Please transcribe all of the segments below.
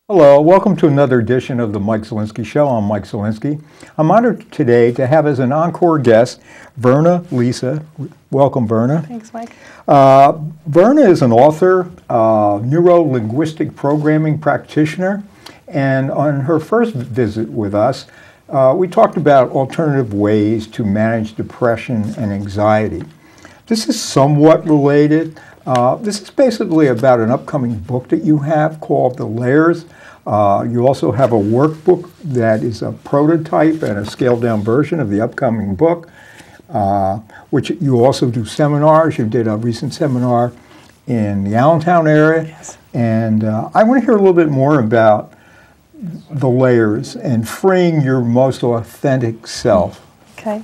Hello, welcome to another edition of the Mike Zielinski Show. I'm Mike Zielinski. I'm honored today to have as an encore guest Verna Lisa. Welcome, Verna. Thanks, Mike. Verna is an author, neuro-linguistic programming practitioner, and on her first visit with us, we talked about alternative ways to manage depression and anxiety. This is somewhat related. This is basically about an upcoming book that you have called The Layers. You also have a workbook that is a prototype and a scaled-down version of the upcoming book, which you also do seminars. You did a recent seminar in the Allentown area. Yes. And I want to hear a little bit more about The Layers and freeing your most authentic self. Okay.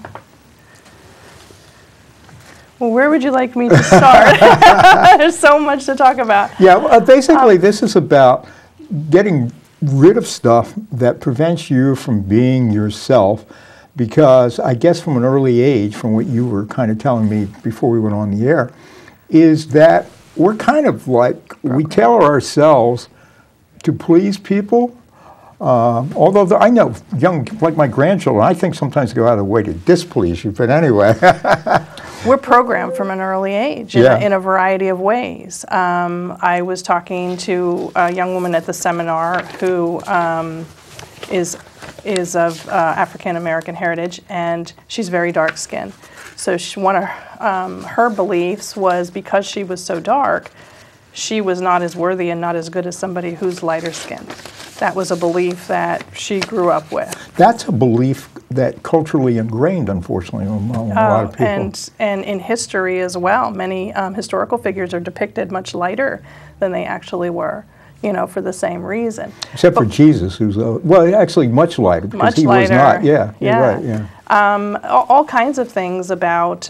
Well, where would you like me to start? There's so much to talk about. Yeah, basically this is about getting rid of stuff that prevents you from being yourself, because I guess from an early age, from what you were kind of telling me before we went on the air, is that we're kind of like, we tailor ourselves to please people. Although I know young, like my grandchildren, I think sometimes go out of the way to displease you, but anyway. We're programmed from an early age in a variety of ways. I was talking to a young woman at the seminar who is of African American heritage, and she's very dark skinned. So one of her beliefs was, because she was so dark, she was not as worthy and not as good as somebody who's lighter skinned. That was a belief that she grew up with. That's a belief that culturally ingrained, unfortunately, among a lot of people. And in history as well, many historical figures are depicted much lighter than they actually were, you know, for the same reason. Except for Jesus, who's, well, actually much lighter, because he was not. Yeah, you're right, yeah. All kinds of things about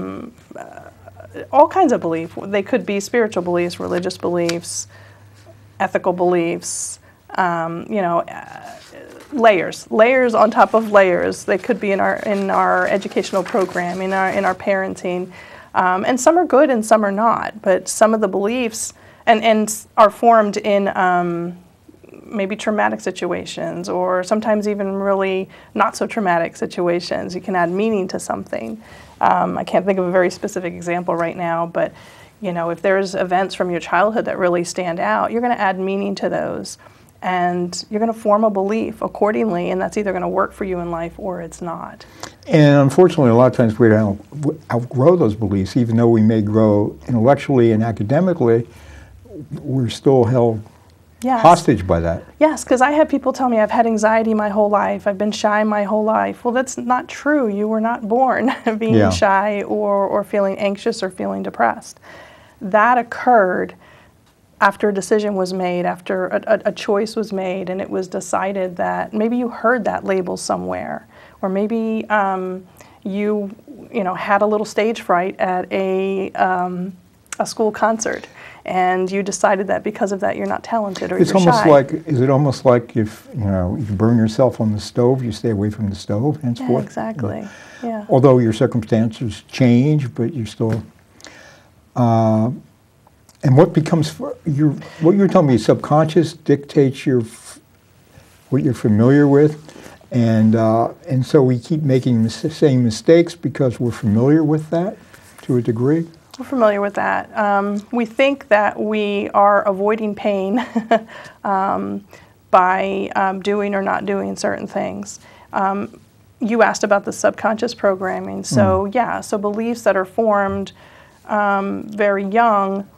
all kinds of belief. They could be spiritual beliefs, religious beliefs, ethical beliefs, layers on top of layers. They could be in our educational program, in our parenting, and some are good and some are not. But some of the beliefs and are formed in maybe traumatic situations, or sometimes even really not so traumatic situations. You can add meaning to something. I can't think of a very specific example right now, but you know, if there's events from your childhood that really stand out, you're going to add meaning to those, and you're going to form a belief accordingly, and that's either going to work for you in life or it's not. And unfortunately, a lot of times we don't outgrow those beliefs. Even though we may grow intellectually and academically, we're still held hostage by that. Yes, because I have people tell me I've had anxiety my whole life, I've been shy my whole life. Well, that's not true. You were not born being shy or feeling anxious or feeling depressed. That occurred after a decision was made, after a choice was made, and it was decided that maybe you heard that label somewhere, or maybe you had a little stage fright at a school concert, and you decided that because of that you're not talented, or it's you're almost shy. like, is it almost like if you burn yourself on the stove, you stay away from the stove henceforth? Yeah, exactly. Yeah. Although your circumstances change, but you're still. And what becomes what you're telling me, subconscious dictates what you're familiar with, and so we keep making the same mistakes because we're familiar with that to a degree. We're familiar with that. We think that we are avoiding pain by doing or not doing certain things. You asked about the subconscious programming. So so beliefs that are formed very young,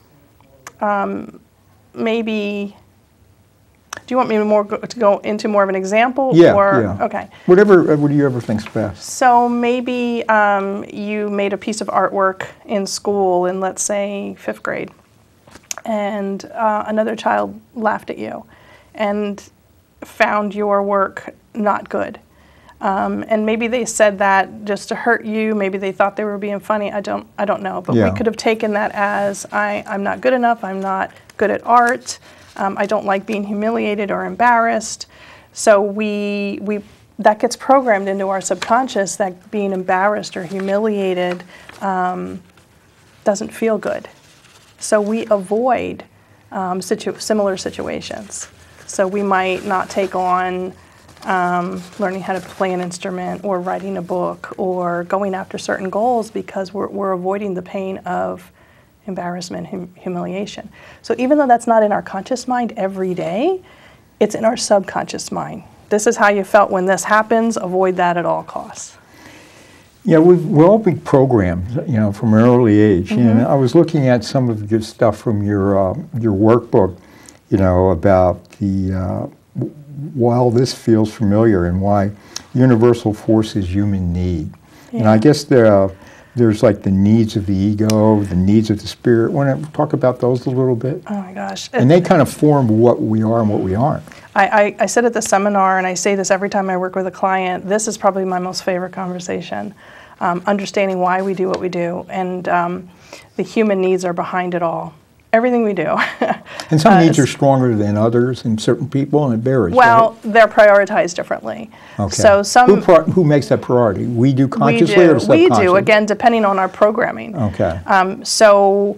maybe. Do you want me to go into more of an example? Yeah, Okay. What do you ever think's best? So maybe you made a piece of artwork in school in, let's say, 5th grade, and another child laughed at you and found your work not good. And maybe they said that just to hurt you. Maybe they thought they were being funny. I don't know. But we could have taken that as I'm not good enough. I'm not good at art. I don't like being humiliated or embarrassed. So that gets programmed into our subconscious that being embarrassed or humiliated doesn't feel good. So we avoid similar situations. So we might not take on learning how to play an instrument or writing a book or going after certain goals because we're avoiding the pain of embarrassment, humiliation. So even though that's not in our conscious mind every day, it's in our subconscious mind. This is how you felt when this happens. Avoid that at all costs. Yeah, we're all been programmed, from an early age. And I was looking at some of the good stuff from your workbook, about the while this feels familiar and why universal force is human need. Yeah. And I guess there's like the needs of the ego, the needs of the spirit. Want to talk about those a little bit? Oh my gosh. And they kind of form what we are and what we aren't. I said at the seminar, and I say this every time I work with a client, this is probably my most favorite conversation. Understanding why we do what we do, and the human needs are behind it all. Everything we do. And some needs are stronger than others in certain people, and it varies. Well, right? They're prioritized differently. Okay. So who makes that priority? We do consciously or subconsciously? We do, again, depending on our programming. Okay. So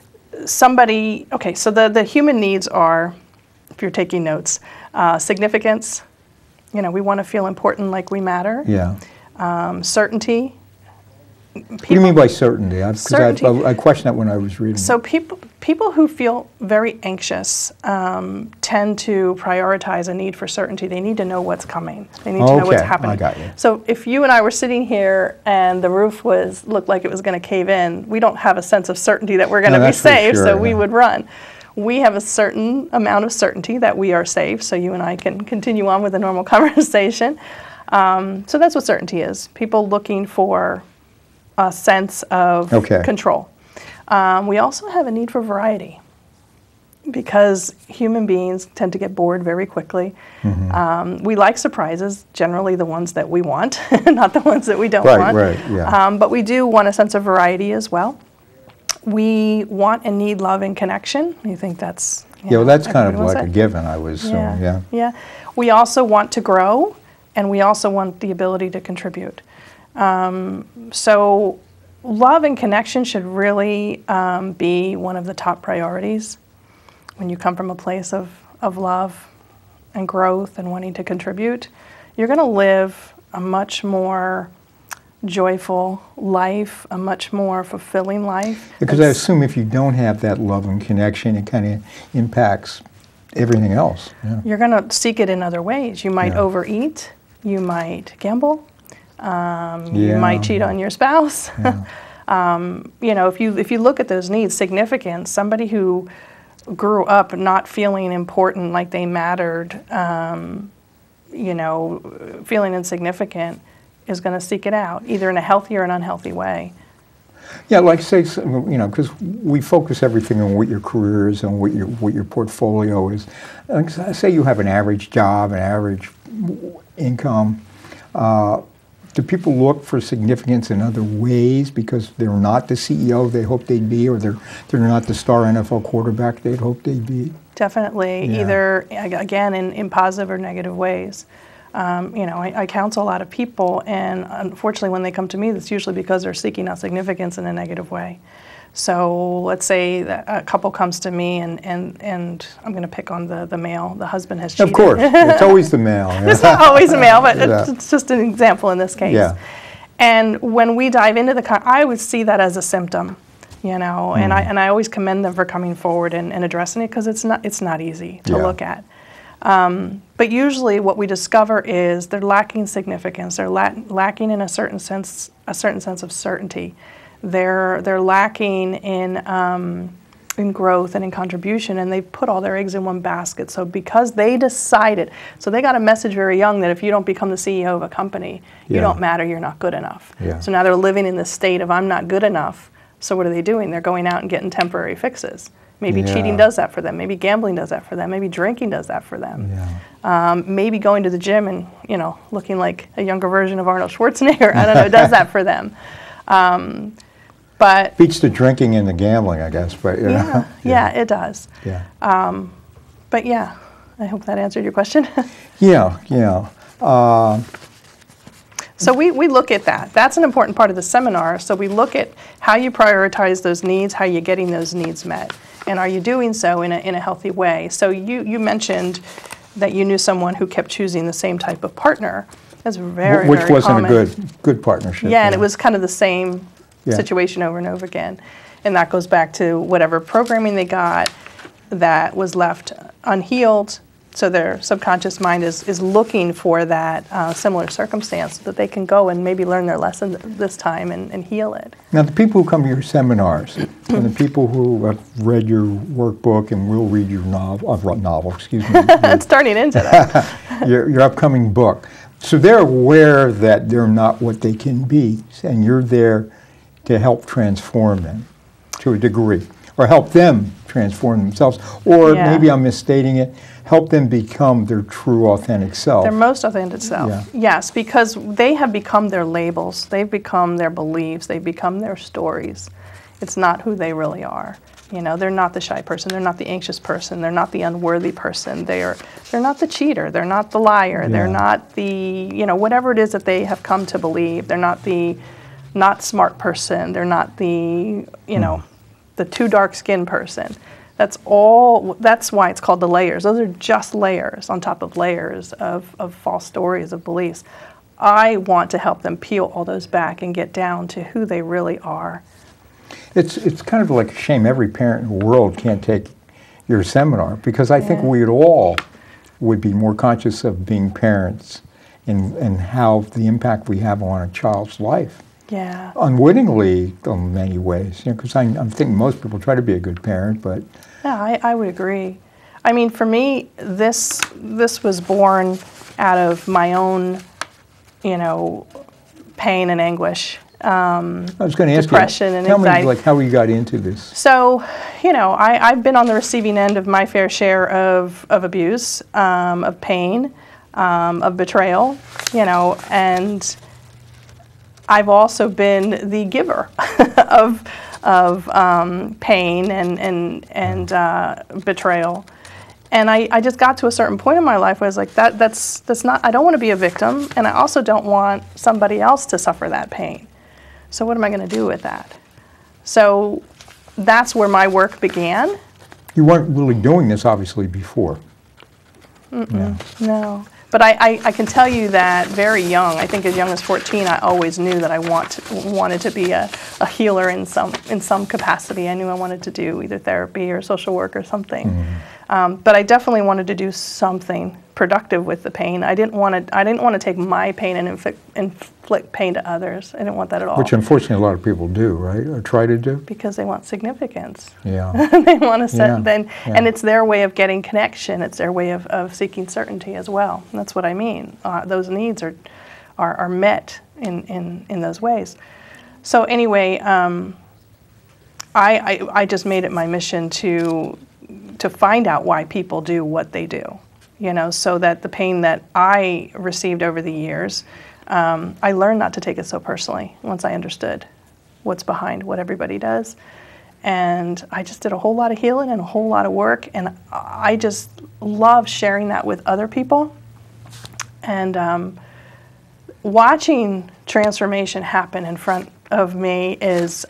the human needs are, if you're taking notes, significance. We want to feel important, like we matter. Yeah. Certainty. What do you mean by certainty? I questioned that when I was reading. So people who feel very anxious tend to prioritize a need for certainty. They need to know what's coming. They need to know what's happening. I got you. So if you and I were sitting here and the roof looked like it was going to cave in, we don't have a sense of certainty that we're going to be safe, so we would run. We have a certain amount of certainty that we are safe, so you and I can continue on with a normal conversation. So that's what certainty is. People looking for a sense of control. We also have a need for variety because human beings tend to get bored very quickly. We like surprises, generally the ones that we want, not the ones that we don't want. Right, yeah. But we do want a sense of variety as well. We want and need love and connection. You think that's... that's kind of like a given, I would assume. Yeah. We also want to grow, and we also want the ability to contribute. So love and connection should really be one of the top priorities when you come from a place of love and growth and wanting to contribute. You're going to live a much more joyful life, a much more fulfilling life. Because I assume if you don't have that love and connection, it kind of impacts everything else. Yeah. You're going to seek it in other ways. You might overeat. You might gamble. You might cheat on your spouse. If you look at those needs, significance, somebody who grew up not feeling important, like they mattered, feeling insignificant, is going to seek it out, either in a healthy or an unhealthy way. Yeah, like say, because we focus everything on what your career is and what your portfolio is. Say you have an average job, an average income. Do people look for significance in other ways because they're not the CEO they hope they'd be, or they're not the star NFL quarterback they'd hope they'd be? Definitely, either, again, in positive or negative ways. I counsel a lot of people, and unfortunately when they come to me, that's usually because they're seeking out significance in a negative way. So let's say that a couple comes to me, and I'm going to pick on the male. The husband has cheated. Of course, it's always the male. It's not always the male, but it's just an example in this case. Yeah. And when we dive into I would see that as a symptom, and I always commend them for coming forward and addressing it, because it's not easy to look at. But usually what we discover is they're lacking significance. They're lacking in a certain sense of certainty. They're lacking in growth and in contribution, and they've put all their eggs in one basket. So because they decided, so they got a message very young that if you don't become the CEO of a company, you don't matter, you're not good enough. Yeah. So now they're living in this state of I'm not good enough. So what are they doing? They're going out and getting temporary fixes. Maybe cheating does that for them. Maybe gambling does that for them. Maybe drinking does that for them. Yeah. Maybe going to the gym and looking like a younger version of Arnold Schwarzenegger, I don't know, does that for them. But beats the drinking and the gambling, I guess. But yeah, it does. Yeah. But yeah, I hope that answered your question. Yeah. So we look at that. That's an important part of the seminar. So we look at how you prioritize those needs, how you're getting those needs met, and are you doing so in a healthy way. So you mentioned that you knew someone who kept choosing the same type of partner. That's very, Which very wasn't common. a good partnership. Yeah, and it was kind of the same Yeah. situation over and over again. And that goes back to whatever programming they got that was left unhealed. So their subconscious mind is looking for that similar circumstance so that they can go and maybe learn their lesson this time and heal it. Now, the people who come to your seminars and the people who have read your workbook and will read your novel, excuse me, It's turning into that. your upcoming book. So they're aware that they're not what they can be, and you're there to help transform them to a degree, or help them transform themselves, or Yeah. maybe I'm misstating it, help them become their true authentic self. Their most authentic self. Yeah. Yes, because they have become their labels. They've become their beliefs. They've become their stories. It's not who they really are. You know, they're not the shy person. They're not the anxious person. They're not the unworthy person. They're not the cheater. They're not the liar. Yeah. They're not the, whatever it is that they have come to believe. They're not the not smart person. They're not the, the too dark-skinned person. That's why it's called the layers. Those are just layers on top of layers of false stories, of beliefs. I want to help them peel all those back and get down to who they really are. It's kind of like a shame every parent in the world can't take your seminar, because I think Yeah. we all would be more conscious of being parents and how the impact we have on a child's life. Yeah. Unwittingly, in many ways, because I think most people try to be a good parent, but Yeah, I would agree. I mean, for me, this was born out of my own, pain and anguish. I was going to ask Depression you, and tell me anxiety. how you got into this. So, I've been on the receiving end of my fair share of abuse, of pain, of betrayal, and I've also been the giver of pain and betrayal. And I just got to a certain point in my life where I was like, that's not, I don't want to be a victim, and I also don't want somebody else to suffer that pain. So what am I going to do with that? So that's where my work began. You weren't really doing this, obviously, before. Yeah. No. But I can tell you that very young, I think as young as 14, I always knew that I wanted to be a healer in some capacity. I knew I wanted to do either therapy or social work or something. Mm-hmm. But I definitely wanted to do something productive with the pain. I didn't want to take my pain and inflict pain to others. I didn't want that at all. Which unfortunately a lot of people do, right? Or try to do. Because they want significance. Yeah. They want to set, Yeah. and it's their way of getting connection. It's their way of seeking certainty as well. And that's what I mean. Those needs are met in those ways. So anyway, I just made it my mission to find out why people do what they do, so that the pain that I received over the years, I learned not to take it so personally once I understood what's behind what everybody does. And I just did a whole lot of healing and a whole lot of work, and I just love sharing that with other people. And watching transformation happen in front of me is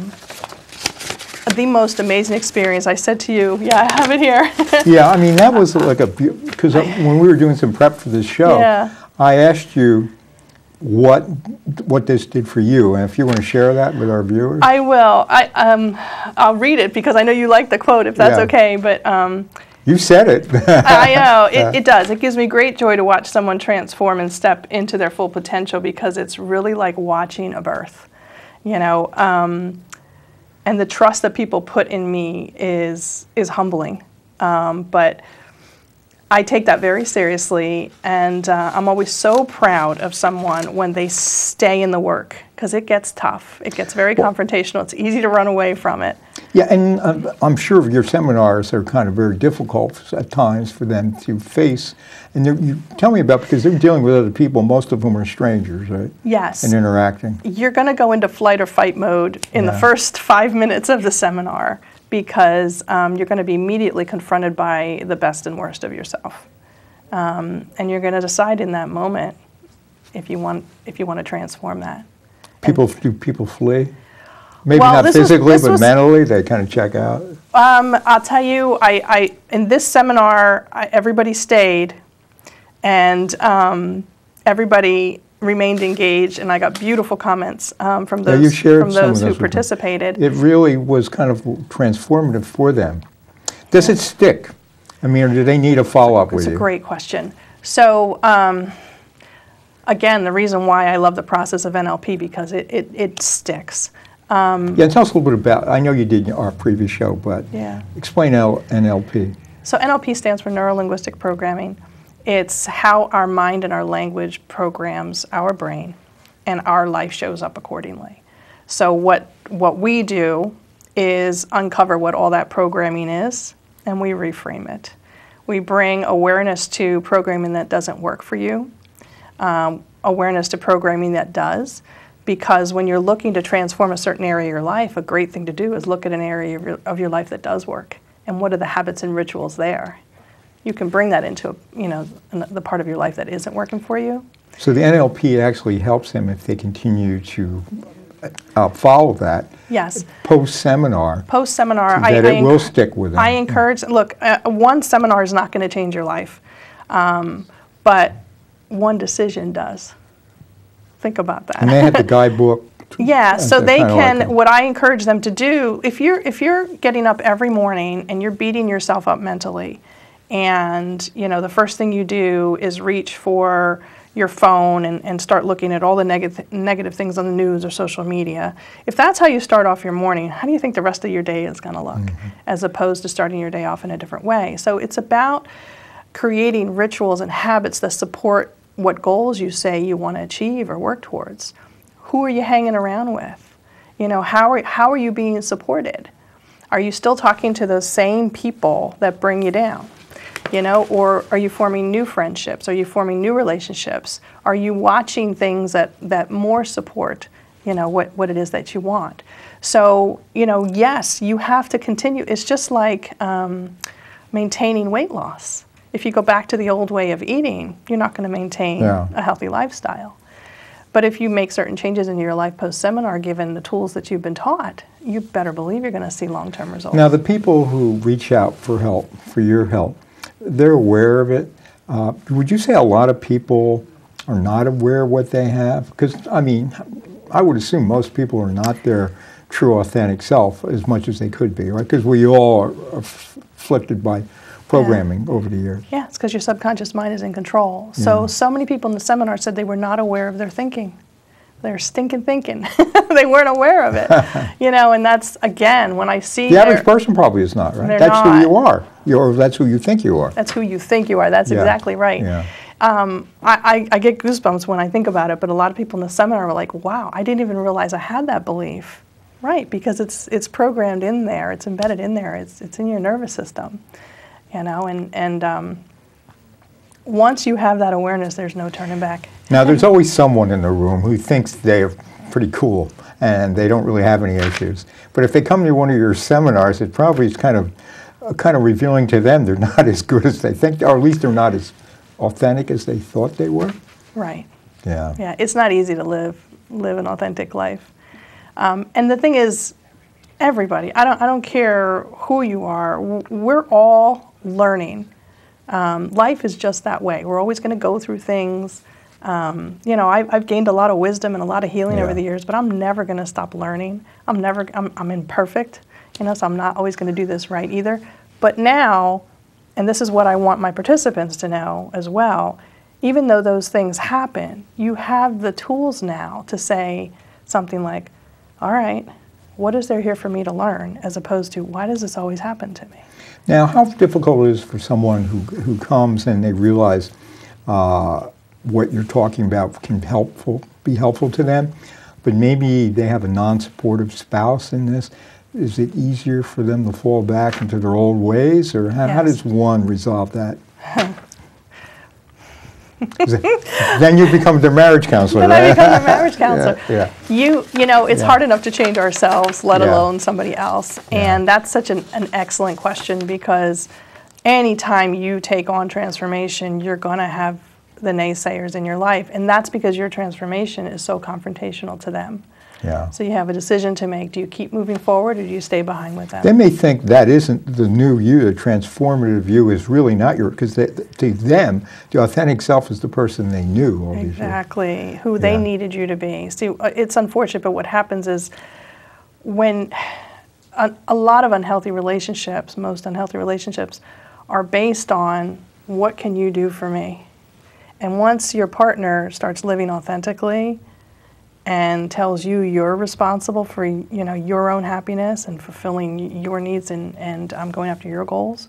the most amazing experience. I said to you, yeah, I have it here. Yeah, I mean, that was like because when we were doing some prep for this show, Yeah. I asked you what this did for you, and if you want to share that with our viewers. I will. I'll read it because I know you like the quote, if that's Yeah. okay. But You said it. I know, it does. It gives me great joy to watch someone transform and step into their full potential, because it's really like watching a birth, and the trust that people put in me is humbling. But I take that very seriously, and I'm always so proud of someone when they stay in the work, because it gets tough. It gets very confrontational. It's easy to run away from it. Yeah, and I'm sure your seminars are kind of very difficult at times for them to face. And you tell me about, because they're dealing with other people, most of whom are strangers, right? Yes. And interacting. You're going to go into flight or fight mode in the first 5 minutes of the seminar, because you're going to be immediately confronted by the best and worst of yourself. And you're going to decide in that moment if you want to transform that. Do people flee? Maybe Well, not this was- physically, this but was- mentally, they kind of check out. I'll tell you, in this seminar, everybody stayed, and everybody remained engaged, and I got beautiful comments from Yeah, you those shared from some of those who those with me. participated. It really was kind of transformative for them. Does it stick? I mean, or do they need a follow-up with It's a you? great question. So, again, the reason why I love the process of NLP, because it sticks. Yeah, tell us a little bit about, I know you did our previous show, but Yeah. explain NLP. So NLP stands for Neuro-Linguistic Programming. It's how our mind and our language programs our brain, and our life shows up accordingly. So what we do is uncover what all that programming is, and we reframe it. We bring awareness to programming that doesn't work for you, awareness to programming that does, because when you're looking to transform a certain area of your life, a great thing to do is look at an area of your life that does work, and what are the habits and rituals there. You can bring that into, the part of your life that isn't working for you. So the NLP actually helps them if they continue to follow that. Yes. Post-seminar. Post-seminar, That it will stick with them. I encourage, look, one seminar is not going to change your life, but one decision does. Think about that. And they had the guidebook. Yeah, so They're they kinda can, like what I encourage them to do, if you're getting up every morning and you're beating yourself up mentally, and the first thing you do is reach for your phone and start looking at all the negative things on the news or social media, if that's how you start off your morning, how do you think the rest of your day is going to look, as opposed to starting your day off in a different way? So it's about creating rituals and habits that support what goals you say you want to achieve or work towards. Who are you hanging around with? How are you being supported? Are you still talking to those same people that bring you down? Or are you forming new friendships? Are you forming new relationships? Are you watching things that more support, what it is that you want? So, yes, you have to continue. It's just like maintaining weight loss. If you go back to the old way of eating, you're not going to maintain a healthy lifestyle. But if you make certain changes in your life post-seminar, given the tools that you've been taught, you better believe you're going to see long-term results. Now, the people who reach out for help, for your help, they're aware of it. Would you say a lot of people are not aware of what they have? Because, I would assume most people are not their true, authentic self as much as they could be, right? Because we all are afflicted by programming over the years. Yeah, it's because your subconscious mind is in control. So many people in the seminar said they were not aware of their thinking. They're stinking thinking. They weren't aware of it. And that's, again, when I see the average person probably is not, right? That's who you are. That's who you think you are. That's who you think you are. That's exactly right. Yeah. I get goosebumps when I think about it, but a lot of people in the seminar were like, wow, I didn't even realize I had that belief. Right, because it's programmed in there. It's embedded in there. It's in your nervous system. Once you have that awareness, there's no turning back. Now, there's always someone in the room who thinks they're pretty cool and they don't really have any issues. But if they come to one of your seminars, it probably is kind of revealing to them they're not as good as they think, or at least they're not as authentic as they thought they were. Right. Yeah. Yeah. It's not easy to live an authentic life. And the thing is, everybody, I don't care who you are, we're all learning. Life is just that way. We're always going to go through things. I've gained a lot of wisdom and a lot of healing over the years, but I'm never going to stop learning. I'm imperfect, so I'm not always going to do this right either. But now, and this is what I want my participants to know as well, even though those things happen, you have the tools now to say something like, all right, what is there here for me to learn, as opposed to, why does this always happen to me? Now, how difficult it is for someone who comes and they realize what you're talking about can be helpful to them, but maybe they have a non-supportive spouse in this. Is it easier for them to fall back into their old ways, or how does one resolve that? Then you become the marriage counselor. Then I become the marriage counselor. Yeah. It's hard enough to change ourselves, let alone somebody else. And that's such an excellent question, because anytime you take on transformation, you're going to have the naysayers in your life. And that's because your transformation is so confrontational to them. Yeah. So you have a decision to make. Do you keep moving forward or do you stay behind with them? They may think that isn't the new you, the transformative you is really not your, because to them, the authentic self is the person they knew all these years. Exactly, who they needed you to be. See, it's unfortunate, but what happens is when a lot of unhealthy relationships, most unhealthy relationships, are based on what can you do for me? And once your partner starts living authentically and tells you you're responsible for your own happiness and fulfilling your needs and going after your goals,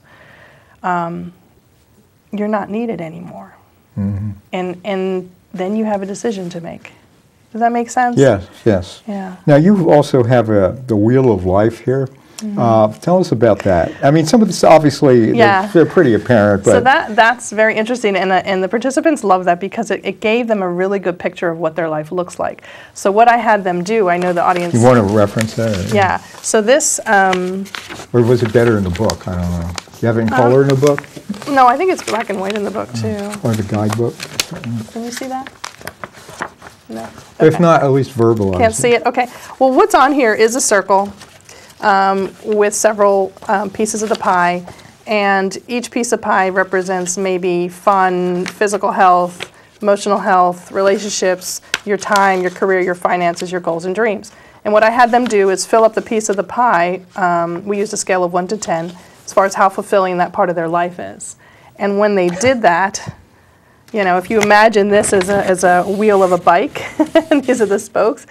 you're not needed anymore. Mm-hmm. And then you have a decision to make. Does that make sense? Yes, yes. Yeah. Now you also have the Wheel of Life here. Mm-hmm. Tell us about that. I mean, some of this obviously they're pretty apparent, but so that's very interesting, and the participants love that because it gave them a really good picture of what their life looks like. So what I had them do, I know the audience. You want to reference that? Or, yeah. So this. Or was it better in the book? I don't know. You have it in color in the book? No, I think it's black and white in the book too. Or the guidebook? Can you see that? No. Okay. If not, at least verbalize. Can't see it. Okay. Well, what's on here is a circle. With several pieces of the pie, and each piece of pie represents maybe fun, physical health, emotional health, relationships, your time, your career, your finances, your goals and dreams. And what I had them do is fill up the piece of the pie. We used a scale of 1 to 10 as far as how fulfilling that part of their life is. And when they did that, if you imagine this as a wheel of a bike, and these are the spokes,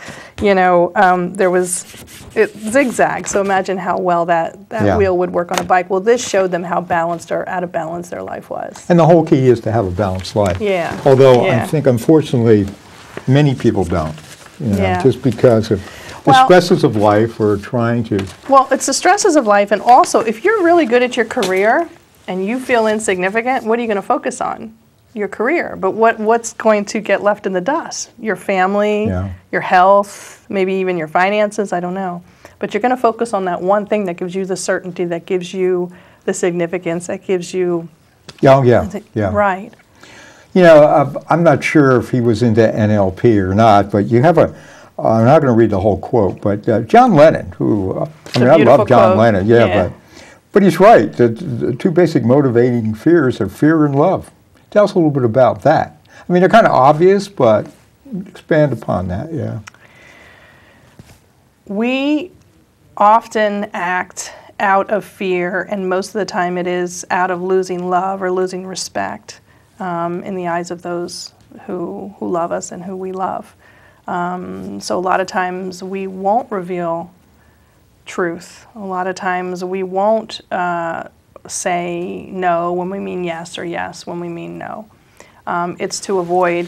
it zigzagged. So imagine how well that wheel would work on a bike. Well, this showed them how balanced or out of balance their life was. And the whole key is to have a balanced life. Yeah. Although I think, unfortunately, many people don't, just because of the stresses of life or trying to. Well, it's the stresses of life, and also, if you're really good at your career and you feel insignificant, what are you going to focus on? Your career, but what's going to get left in the dust? Your family, your health, maybe even your finances, I don't know. But you're going to focus on that one thing that gives you the certainty, that gives you the significance, that gives you... Right. I'm not sure if he was into NLP or not, but you have I'm not going to read the whole quote, but John Lennon, who, I love John Lennon, but he's right. The two basic motivating fears are fear and love. Tell us a little bit about that. I mean, they're kind of obvious, but expand upon that, We often act out of fear, and most of the time it is out of losing love or losing respect in the eyes of those who love us and who we love. So a lot of times we won't reveal truth. A lot of times we won't say no when we mean yes, or yes when we mean no. It's to avoid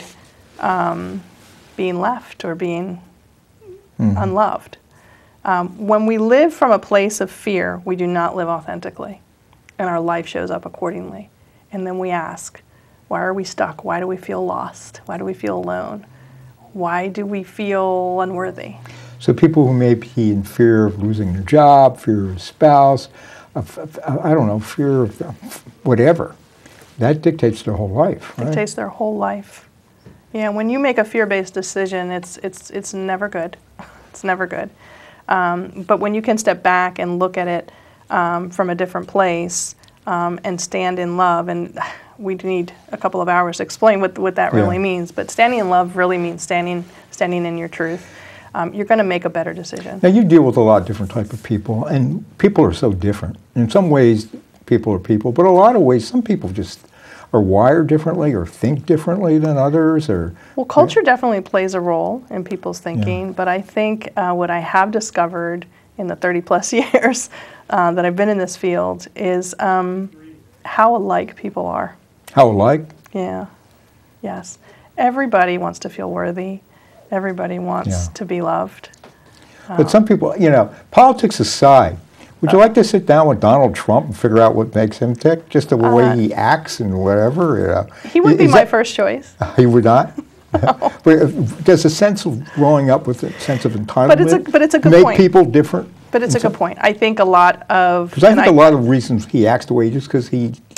being left or being unloved. When we live from a place of fear, we do not live authentically, and our life shows up accordingly. And then we ask, why are we stuck? Why do we feel lost? Why do we feel alone? Why do we feel unworthy? So people who may be in fear of losing their job, fear of a spouse, I don't know, fear of whatever. That dictates their whole life, right? Dictates their whole life. Yeah, when you make a fear-based decision, it's never good. It's never good. But when you can step back and look at it from a different place and stand in love, and we need a couple of hours to explain what that really means, but standing in love really means standing in your truth. You're going to make a better decision. Now, you deal with a lot of different type of people, and people are so different. In some ways, people are people, but a lot of ways, some people just are wired differently or think differently than others. Well, culture definitely plays a role in people's thinking, but I think what I have discovered in the 30-plus years that I've been in this field is how alike people are. How alike? Yeah. Yes. Everybody wants to feel worthy. Everybody wants to be loved. But some people, politics aside, would you like to sit down with Donald Trump and figure out what makes him tick? Just the way he acts and whatever? He would be my first choice. He would not? No. But there's a sense of growing up with a sense of entitlement. But it's a good make point. People different. But it's a good point. I think a lot of... Because I think a lot of reasons he acts the way he does because he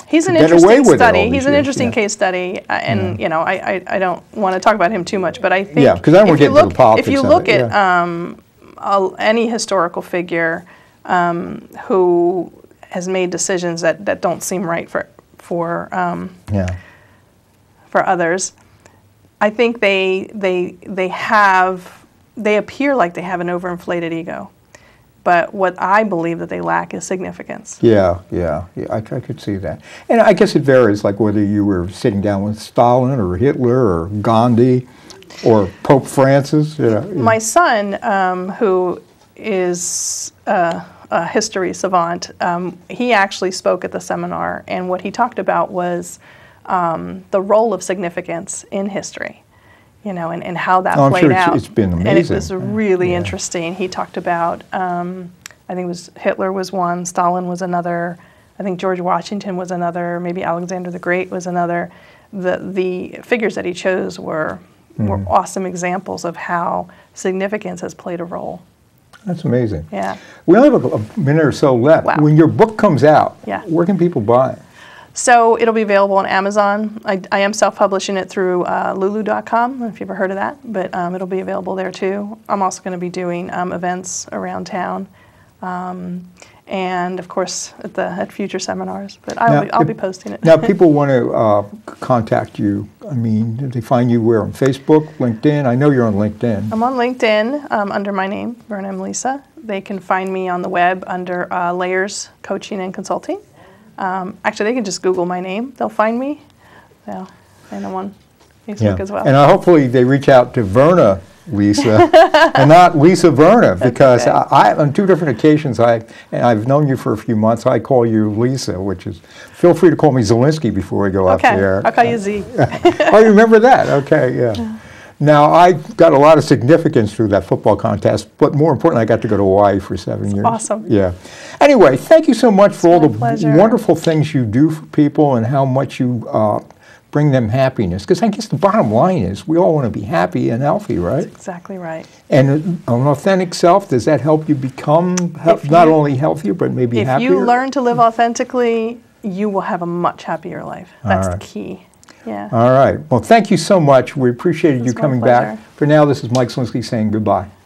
He's an get away interesting with it all study. these He's an years. interesting Yeah. case study, and you know, I don't want to talk about him too much, but I think Yeah, 'cause I don't wanna if you get into the look politics if you of look it, at any historical figure who has made decisions that don't seem right for Yeah. for others, I think they appear like they have an overinflated ego. But what I believe that they lack is significance. Yeah, I could see that. And I guess it varies, like whether you were sitting down with Stalin or Hitler or Gandhi or Pope Francis. You know. My son, who is a history savant, he actually spoke at the seminar, and what he talked about was the role of significance in history. You know, and how that I'm played sure out. it's been amazing. And it was really interesting. He talked about, I think it was Hitler was one, Stalin was another, I think George Washington was another, maybe Alexander the Great was another. The figures that he chose were awesome examples of how significance has played a role. That's amazing. Yeah. We only have a minute or so left. Wow. When your book comes out, Yeah. where can people buy it? So it'll be available on Amazon. I am self-publishing it through lulu.com, if you've ever heard of that, but it'll be available there too. I'm also going to be doing events around town, and of course at future seminars. But I'll be posting it. Now, people want to contact you. I mean, do they find you where on Facebook, LinkedIn? I know you're on LinkedIn. I'm on LinkedIn under my name, Verna M. Lisa. They can find me on the web under Layers Coaching and Consulting. Actually, they can just Google my name. They'll find me. Yeah, and I'm on Facebook as well. And hopefully they reach out to Verna Lisa and not Lisa Verna, because okay. I on two different occasions, and I've known you for a few months, I call you Lisa, which is, feel free to call me Zielinski before we go off the air. I'll call you Z. Oh, you remember that? Okay, yeah. Now, I got a lot of significance through that football contest, but more importantly, I got to go to Hawaii for 7 years. Awesome. Yeah. Anyway, thank you so much for all the pleasure. wonderful things you do for people and how much you bring them happiness. Because I guess the bottom line is we all want to be happy and healthy, right? That's exactly right. And an authentic self, does that help you become not only healthier, but maybe happier? If you learn to live authentically, you will have a much happier life. That's the key. Yeah. All right. Well, thank you so much. We appreciated you coming back. pleasure. For now, this is Mike Zielinski saying goodbye.